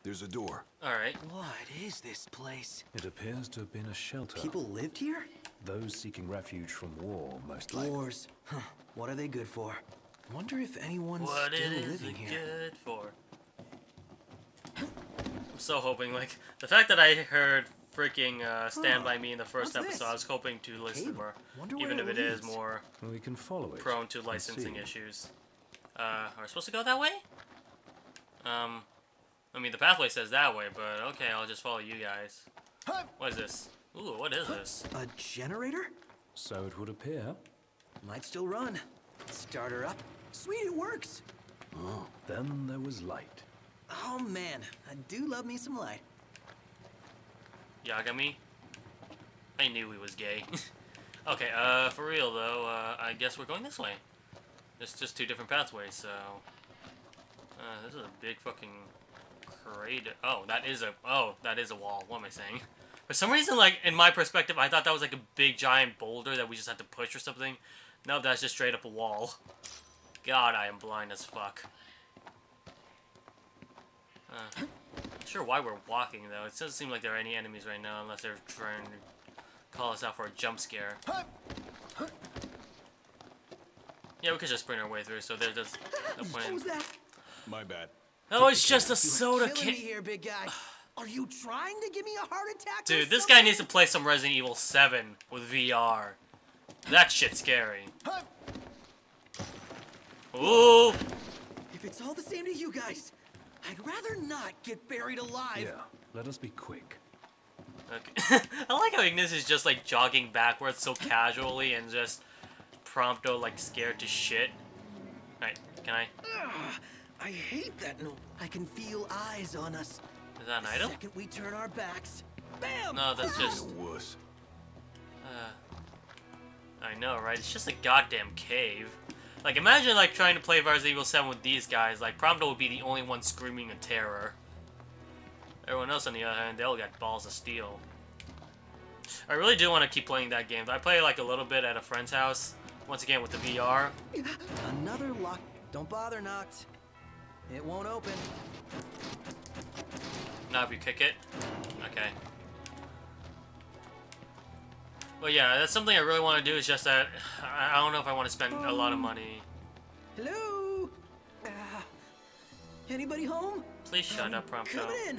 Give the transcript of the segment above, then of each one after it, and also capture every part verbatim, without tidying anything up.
There's a door. Alright. What is this place? It appears to have been a shelter. People lived here? Those seeking refuge from war, most likely. Wars. Huh. What are they good for? Wonder if anyone's What still is living it here. good for? I'm so hoping, like, the fact that I heard freaking uh, Stand Huh. By Me in the first What's episode, this? I was hoping to listen Cable. more. Wonder Even where if it it is leads. more We can follow it. prone to and licensing see. issues. Uh, are we supposed to go that way? Um, I mean, the pathway says that way, but okay, I'll just follow you guys. What is this? Ooh, what is this? A generator? So it would appear. Might still run. Start her up. Sweet, it works. Oh. Then there was light. Oh man, I do love me some light. Yagami? I knew he was gay. Okay, uh, for real though, uh, I guess we're going this way. It's just two different pathways, so... Uh, this is a big fucking crater. Oh, that is a... Oh, that is a wall. What am I saying? For some reason, like, in my perspective, I thought that was like a big giant boulder that we just had to push or something. No, that's just straight up a wall. God, I am blind as fuck. Uh, not sure why we're walking, though. It doesn't seem like there are any enemies right now, unless they're trying to call us out for a jump scare. Yeah, we could just sprint our way through, so there's just no point in... What was that? My bad. Oh, it's just a You are soda killing can. me here, big guy. Are you trying to give me a heart attack? or Dude, this something? guy needs to play some Resident Evil seven with V R. That shit's scary. Ooh! If it's all the same to you guys, I'd rather not get buried alive. Yeah, let us be quick. Okay. I like how Ignis is just like jogging backwards so casually and just prompto like scared to shit. Alright, can I? Ugh, I hate that. No, I can feel eyes on us. Is that an The item? second we turn our backs, bam! No, that's just. Wuss. Uh, I know, right? It's just a goddamn cave. Like, imagine like trying to play Resident Evil seven with these guys. Like, Prompto would be the only one screaming in terror. Everyone else, on the other hand, they'll get balls of steel. I really do want to keep playing that game. I play like a little bit at a friend's house. Once again with the V R. Another lock. Don't bother, Noct. It won't open. Now if you kick it. Okay. Well, yeah, that's something I really want to do. Is just that I I don't know if I want to spend a lot of money. Hello? Uh, anybody home? Please shut I'm up, Prompto. Coming in.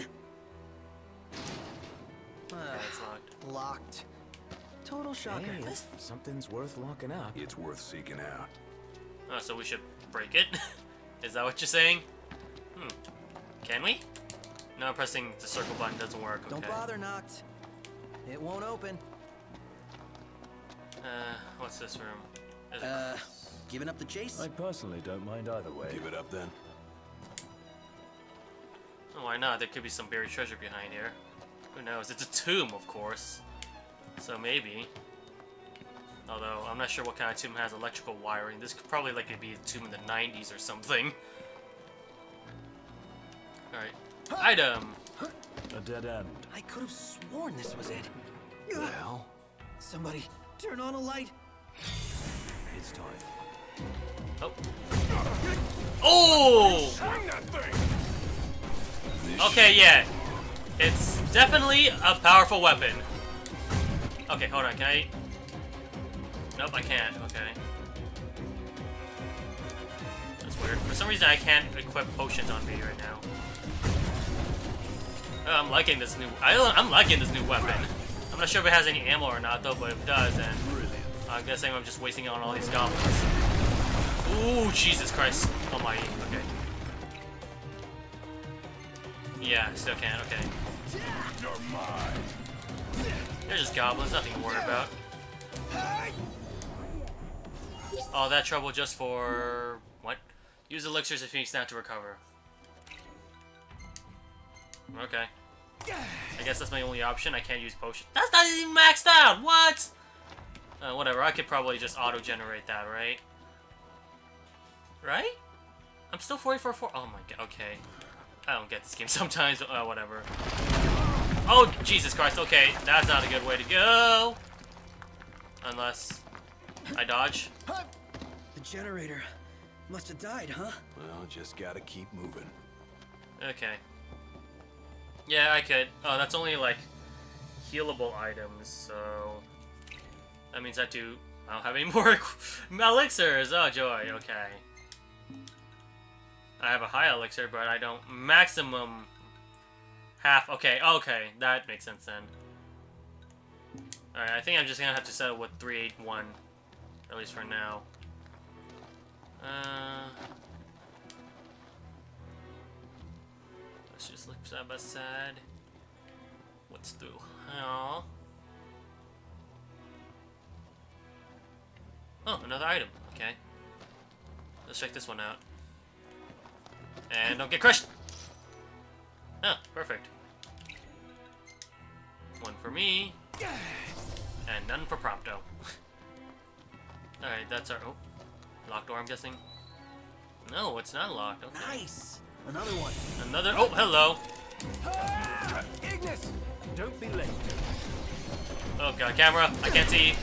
Uh, Yeah, it's locked. locked. Total shocker. Hey, if something's worth locking up. It's worth seeking out. Oh, so we should break it? Is that what you're saying? Hmm. Can we? No, pressing the circle button doesn't work. Okay. Don't bother, Noct. It won't open. Uh, what's this room? Is it Uh, giving up the chase? I personally don't mind either way. Give it up then. Oh, why not? There could be some buried treasure behind here. Who knows? It's a tomb, of course. So maybe. Although, I'm not sure what kind of tomb has electrical wiring. This could probably like be a tomb in the nineties or something. Alright. Item! A dead end. I could have sworn this was it. Well, Somebody, turn on a light. It's time. Oh! Oh! swing that thing. This Okay, yeah. It's definitely a powerful weapon. Okay, hold on, can I... Nope, I can't, okay. That's weird. For some reason, I can't equip potions on me right now. Oh, I'm liking this new... I, I'm liking this new weapon. I'm not sure if it has any ammo or not, though, but if it does, then... I'm guessing I'm just wasting it on all these goblins. Ooh, Jesus Christ. Almighty, okay. Yeah, still can, okay. You're mine. They're just goblins, nothing to worry about. All that trouble just for... what? Use elixirs if you need snap to recover. Okay. I guess that's my only option. I can't use potion. That's not even maxed out! What? Uh, whatever, I could probably just auto-generate that, right? Right? I'm still forty-four four. Oh my god, okay. I don't get this game sometimes, uh, whatever. Oh, Jesus Christ, okay. That's not a good way to go. Unless I dodge. The generator must have died, huh? Well, just gotta keep moving. Okay. Yeah, I could. Oh, that's only like healable items, so that means I do. I don't have any more elixirs. Oh joy. Okay. I have a high elixir, but I don't maximum half. Okay. Okay, that makes sense then. All right. I think I'm just gonna have to settle with three eight one, at least for now. Uh. Let's just look side by side. What's through hell? Oh, another item. Okay. Let's check this one out. And don't get crushed! Oh, perfect. One for me. And none for Prompto. Alright, that's our... Oh. Locked door, I'm guessing? No, it's not locked. Okay. Nice. Another one. Another... Oh, hello! Ignis. Don't be late. Oh god, camera! I can't see!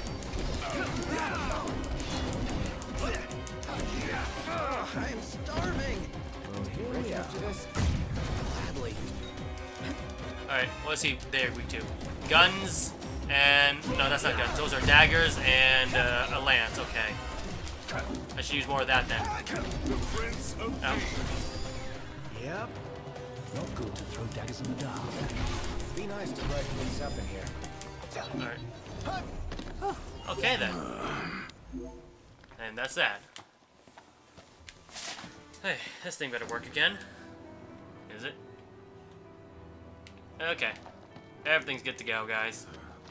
Ugh, I'm starving. Ready after this? Gladly. Alright, what is he there weak to? Guns and... No, that's not guns. Those are daggers and uh, a lance. Okay. I should use more of that then. Ow. Yep. Not good to throw daggers in the dark. Be nice to brighten things up in here. Alright. Okay then. And that's that. Hey, this thing better work again. Is it? Okay. Everything's good to go, guys.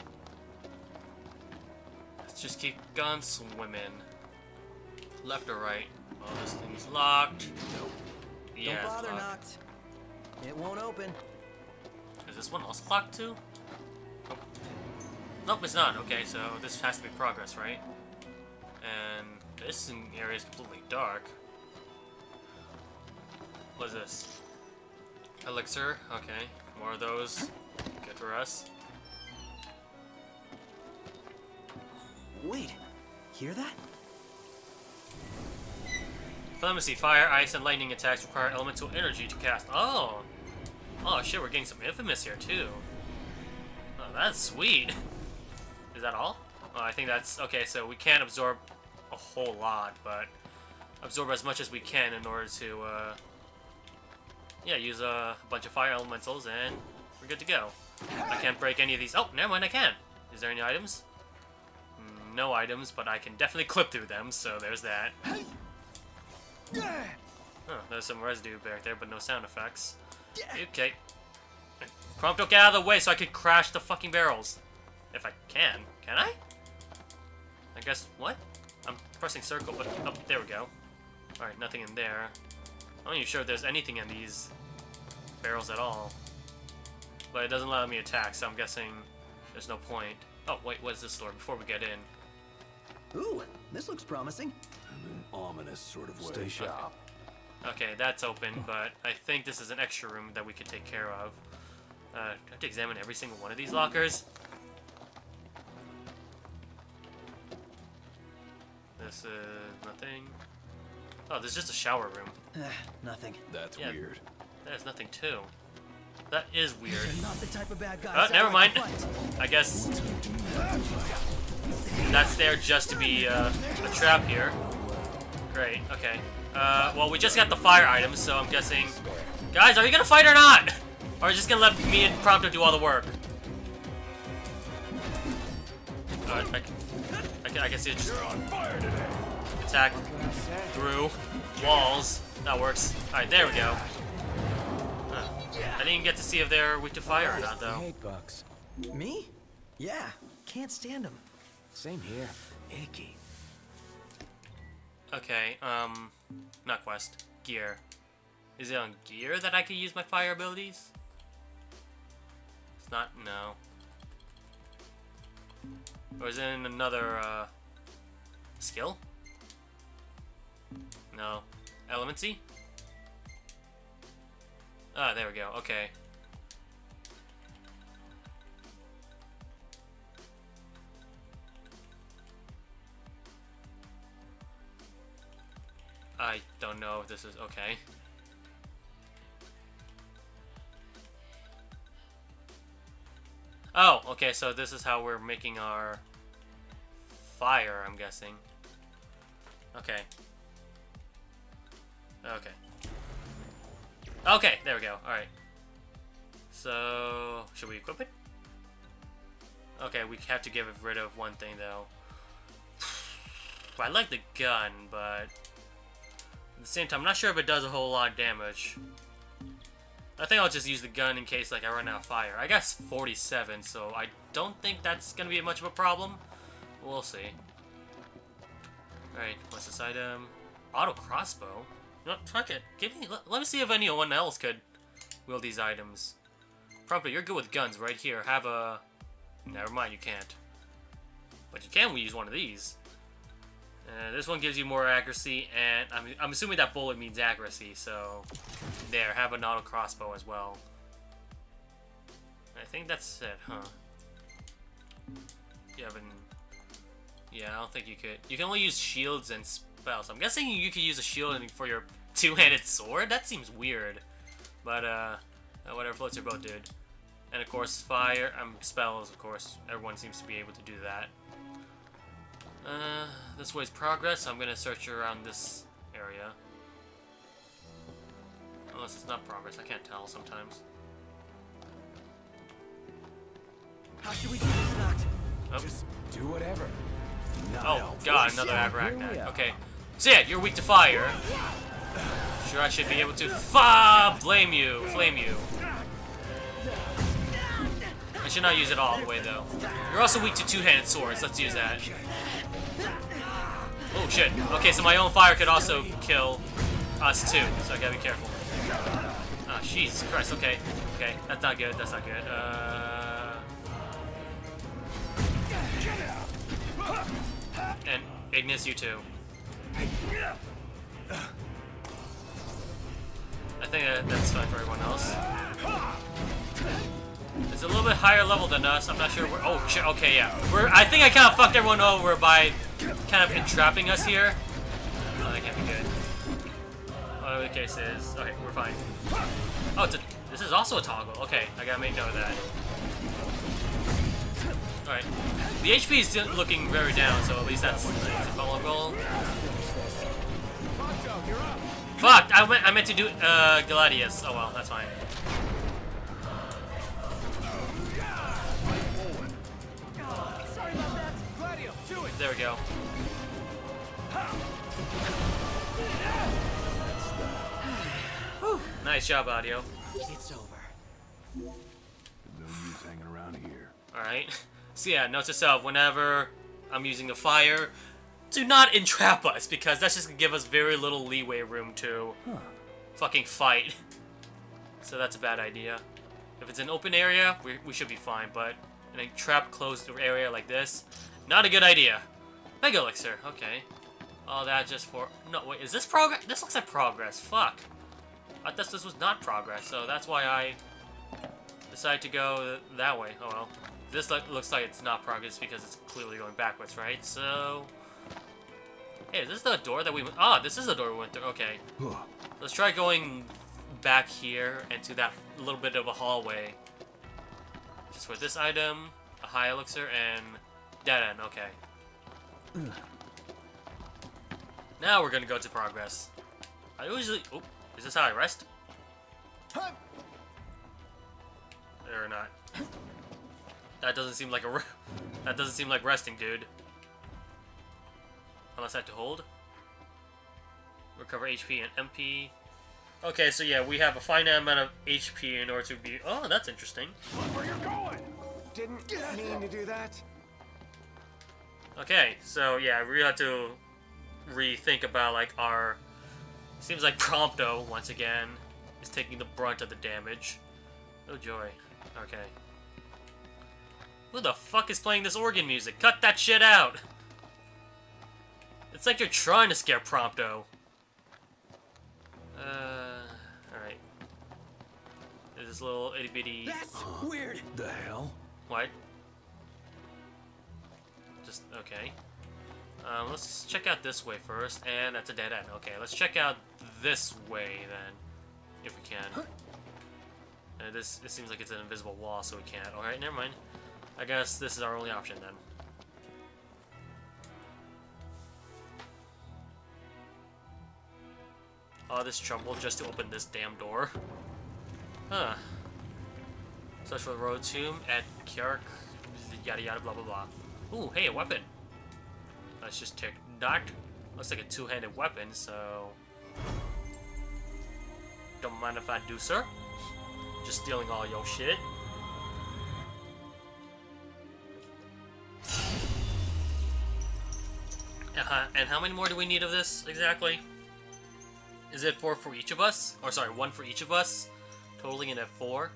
Let's just keep going swimming. Left or right? Oh, this thing's locked. Nope. Yeah, Don't it's bother, locked. Noct. It won't open. Is this one also locked too? Nope. Nope, it's not. Okay, so this has to be progress, right? And this area is completely dark. What is this? Elixir. Okay, more of those. Good for us. Wait. Hear that? Clemency, fire, ice, and lightning attacks require elemental energy to cast. Oh! Oh shit, we're getting some infamous here too. Oh, that's sweet. Is that all? Oh, I think that's... Okay, so we can't absorb a whole lot, but absorb as much as we can in order to, uh... yeah, use a bunch of fire elementals and we're good to go. I can't break any of these... Oh, never mind, I can! Is there any items? No items, but I can definitely clip through them, so there's that. Oh, there's some residue back there, but no sound effects. Okay. Prompto, get out of the way so I could crash the fucking barrels. If I can. Can I? I guess, what? I'm pressing circle, but, oh, there we go. Alright, nothing in there. I'm not even sure if there's anything in these barrels at all. But it doesn't allow me to attack, so I'm guessing there's no point. Oh, wait, what is this door? Before we get in. Ooh, this looks promising. In an ominous sort of way. Stay sharp. Okay, that's open, but I think this is an extra room that we could take care of. Uh, do I have to examine every single one of these lockers? This is nothing. Oh, there's just a shower room. Nothing. That's Yeah. weird. There's nothing too. That is weird. You're not the type of bad guy. Oh, never mind. I guess that's there just to be uh, a trap here. Great, okay. Uh, well, we just got the fire items, so I'm guessing... Guys, are you gonna fight or not? Or are you just gonna let me and Prompto do all the work? Uh, I, can, I, can, I can see it just attack through walls. That works. Alright, there we go. Uh, I didn't get to see if they're weak to fire or not, I though. hate bugs. Me? Yeah, can't stand them. Same here. Icky. Okay, um, not quest. Gear. Is it on gear that I can use my fire abilities? It's not, no. Or is it in another, uh, skill? No. Elemency? Ah, there we go, okay. I don't know if this is okay. Oh, okay, so this is how we're making our fire, I'm guessing. Okay. Okay. Okay, there we go. Alright. So, should we equip it? Okay, we have to get rid of one thing, though. I like the gun, but at the same time, I'm not sure if it does a whole lot of damage. I think I'll just use the gun in case like I run out of fire. I guess forty-seven, so I don't think that's gonna be much of a problem. We'll see. Alright, what's this item? Auto crossbow? No, fuck it. Give me. Let, let me see if anyone else could wield these items. Probably you're good with guns, right here. Have a. Never mind, you can't. But you can use one of these. Uh, this one gives you more accuracy, and I'm, I'm assuming that bullet means accuracy, so there, have an auto crossbow as well. I think that's it, huh? You haven't... Yeah, I don't think you could... You can only use shields and spells. I'm guessing you could use a shield for your two-handed sword? That seems weird. But, uh, whatever floats your boat, dude. And, of course, fire, um, spells, of course. Everyone seems to be able to do that. Uh, this way's progress. I'm gonna search around this area. Unless it's not progress, I can't tell sometimes. How should we do this, Noct? Oh, Just do whatever. Not oh helpful. god, another Here we Arachnid. are. Okay. So yeah, you're weak to fire. Sure, I should be able to fa blame you, flame you. I should not use it all the way though. You're also weak to two-handed swords. Let's use that. Oh shit. Okay, so my own fire could also kill us too, so I gotta be careful. Ah, oh, Jesus Christ. Okay, okay, that's not good. That's not good. Uh, and Ignis, you too. I think that, that's fine for everyone else. It's a little bit higher level than us. I'm not sure where. Oh shit. Okay, yeah. We're. I think I kind of fucked everyone over by kind of entrapping us here. Oh, that can't be good. Whatever the case is. Okay, we're fine. Oh, it's a, this is also a toggle. Okay, I gotta make note of that. All right. The H P is still looking very down, so at least that's, that's a vulnerable. Fuck! I meant I meant to do uh, Gladius. Oh well, that's fine. There we go. Whew. Nice job, audio. It's over. No use hanging around here. Alright. So yeah, note to self, whenever I'm using the fire, do not entrap us, because that's just gonna give us very little leeway room to huh. fucking fight. So that's a bad idea. If it's an open area, we, we should be fine, but in a trapped, closed area like this, not a good idea. Mega Elixir, okay. All that just for... No, wait, is this progress? This looks like progress. Fuck. I thought this was not progress, so that's why I decided to go that way. Oh well. This looks like it's not progress because it's clearly going backwards, right? So... Hey, is this the door that we went... Ah, this is the door we went through. Okay. Let's try going back here into that little bit of a hallway. Just for this item, a high elixir, and dead end. Okay. Now we're gonna go to progress. I usually... Oh, is this how I rest? Or not? That doesn't seem like a... Re that doesn't seem like resting, dude. Unless I have to hold. Recover H P and M P. Okay, so yeah, we have a finite amount of H P in order to be... Oh, that's interesting. Look where you're going! Didn't mean to do that. Okay, so yeah, we have to rethink about like our... Seems like Prompto, once again, is taking the brunt of the damage. Oh joy. Okay. Who the fuck is playing this organ music? Cut that shit out! It's like you're trying to scare Prompto. Uh, alright. There's this little itty bitty... That's huh? weird! The hell? What? Just, okay. Um, let's check out this way first, and that's a dead end. Okay, let's check out this way then, if we can. Uh, this, it seems like it's an invisible wall, so we can't. Alright, never mind. I guess this is our only option then. All this trouble just to open this damn door. Huh. Search for the road tomb at Kjark, yada yada blah blah blah. Ooh, hey, a weapon. Let's just take that. Looks like a two-handed weapon, so... Don't mind if I do, sir. Just stealing all your shit. Uh-huh. And how many more do we need of this, exactly? Is it four for each of us? Or sorry, one for each of us? Totaling it at four?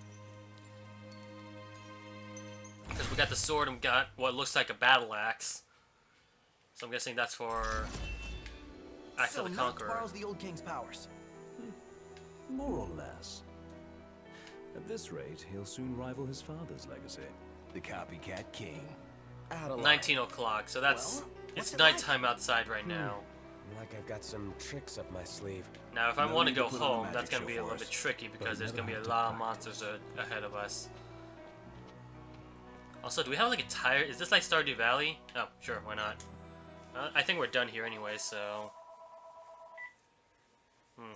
Because we got the sword and got what looks like a battle axe. So I'm guessing that's for Axe So of the Noct Conqueror. borrows the old king's powers. More or less. At this rate, he'll soon rival his father's legacy. The copycat king. Out of line. nineteen o'clock, so that's... Well, what's it's it like? nighttime outside right now. Like I've got some tricks up my sleeve. Now, if I No want to need to go put on a home, magic that's going to show be a for little us. bit tricky because there's never going to be a have to lot of practice. monsters a ahead of us. Also, do we have like a tire? Is this like Stardew Valley? Oh, sure, why not? Uh, I think we're done here anyway, so... Hmm.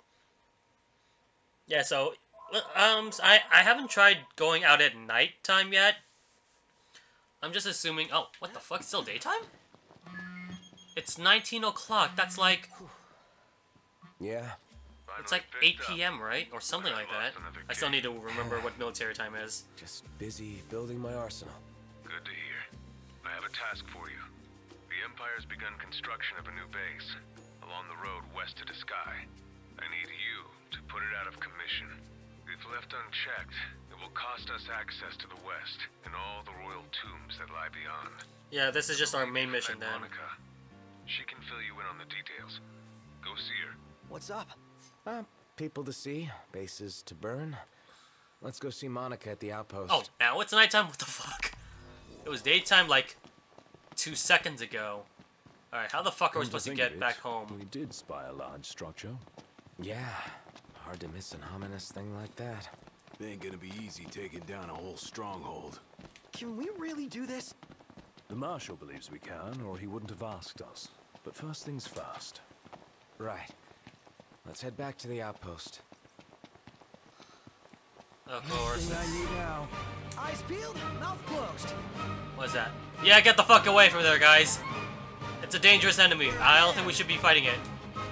Yeah, so... Um, I, I haven't tried going out at night time yet. I'm just assuming... Oh, what the fuck? It's still daytime? It's nineteen o'clock. That's like... Yeah. It's like eight P M, right? Or something like that. I still need to remember what military time is. Just busy building my arsenal. Good to hear. I have a task for you. The Empire's begun construction of a new base along the road west to the sky. I need you to put it out of commission. If left unchecked, it will cost us access to the west and all the royal tombs that lie beyond. Yeah, this is just our main mission Let then. Monica. She can fill you in on the details. Go see her. What's up? Uh, people to see, bases to burn. Let's go see Monica at the outpost. Oh, now it's nighttime? What the fuck? It was daytime like two seconds ago. Alright, how the fuck are we Come to supposed to think get of back it, home? We did spy a large structure. Yeah. Hard to miss an ominous thing like that. It ain't gonna be easy taking down a whole stronghold. Can we really do this? The Marshal believes we can, or he wouldn't have asked us. But first things first. Right. Let's head back to the outpost. Of course. Thing I need now. Eyes peeled, mouth closed. What's that? Yeah, get the fuck away from there, guys. It's a dangerous enemy. I don't think we should be fighting it.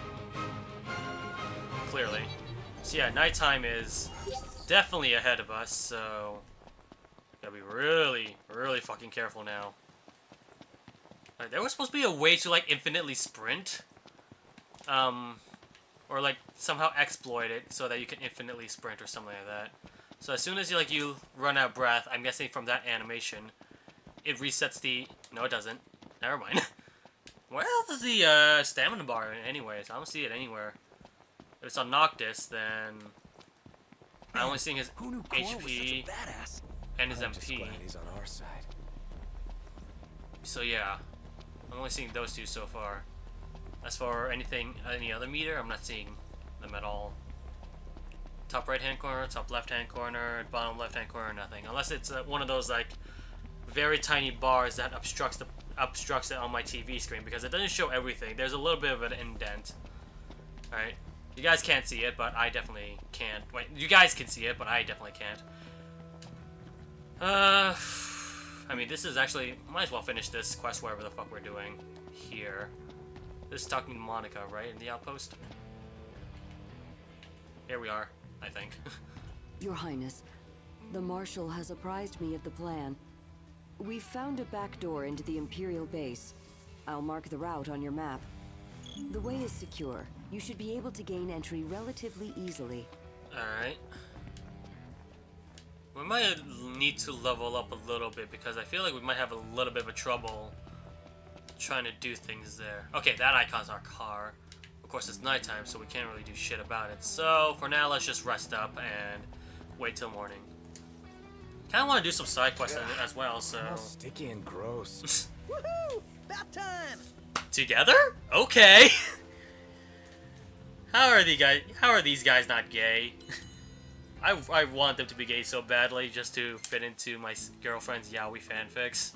Clearly. So yeah, nighttime is definitely ahead of us, so... Gotta be really, really fucking careful now. Like, there was supposed to be a way to, like, infinitely sprint. Um... Or, like, somehow exploit it so that you can infinitely sprint or something like that. So as soon as you, like, you run out of breath, I'm guessing from that animation, it resets the... No, it doesn't. Never mind. Where else is the uh, stamina bar anyways? I don't see it anywhere. If it's on Noctis, then... I'm only seeing his Who knew Cor H was P such a badass? and his I'm M just P. glad he's on our side. So yeah, I'm only seeing those two so far. As for anything, any other meter, I'm not seeing them at all. Top right hand corner, top left hand corner, bottom left hand corner, nothing. Unless it's uh, one of those like very tiny bars that obstructs the obstructs it on my T V screen because it doesn't show everything. There's a little bit of an indent. All right, you guys can't see it, but I definitely can't. Wait, you guys can see it, but I definitely can't. Uh, I mean, this is actually might as well finish this quest wherever the fuck we're doing here. This is talking to Monica, right, in the outpost? Here we are, I think. Your Highness, the Marshal has apprised me of the plan. We've found a back door into the Imperial base. I'll mark the route on your map. The way is secure. You should be able to gain entry relatively easily. Alright. We might need to level up a little bit because I feel like we might have a little bit of a trouble trying to do things there. Okay, that icon's our car. Of course, it's nighttime, so we can't really do shit about it. So, for now, let's just rest up and wait till morning. Kinda wanna do some side quests as well, so... Oh, sticky and gross. Woohoo! About time! Together? Okay. How are the guys? How are these guys not gay? I, I want them to be gay so badly just to fit into my s- girlfriend's yaoi fanfics.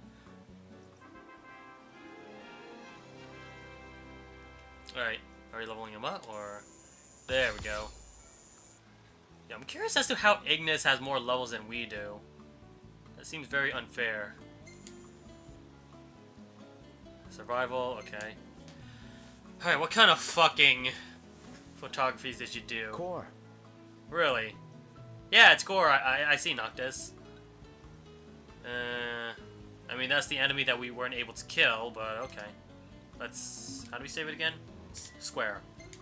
Alright, are we leveling him up, or... There we go. Yeah, I'm curious as to how Ignis has more levels than we do. That seems very unfair. Survival, okay. Alright, what kind of fucking photographies did you do? Core. Really? Yeah, it's Gore. I, I, I see Noctis. Uh, I mean, that's the enemy that we weren't able to kill, but okay. Let's... How do we save it again? S square.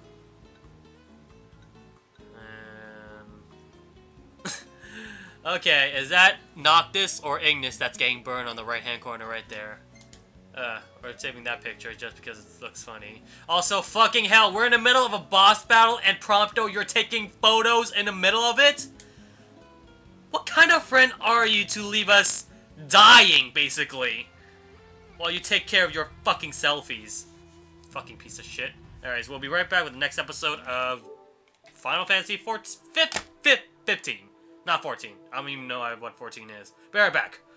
Um... okay, is that Noctis or Ignis that's getting burned on the right-hand corner right there? Uh, we're saving that picture just because it looks funny. Also, fucking hell, we're in the middle of a boss battle and Prompto, you're taking photos in the middle of it? What kind of friend are you to leave us dying, basically? While you take care of your fucking selfies. Fucking piece of shit. Anyways, we'll be right back with the next episode of Final Fantasy fourteen, fifteen. Not fourteen. I don't even know what fourteen is. Be right back.